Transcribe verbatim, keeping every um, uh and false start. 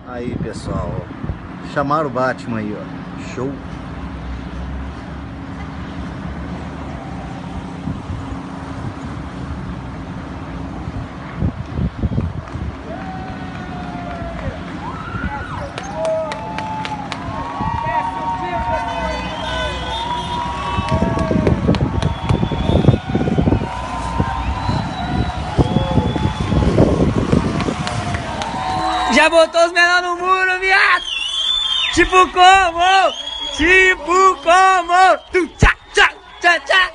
Aí, pessoal, ó. Chamaram o Batman aí, ó. Show. Já botou os menores no muro, viado! Tipo como? Tipo como? Tchá, tchá, tchá, tchá!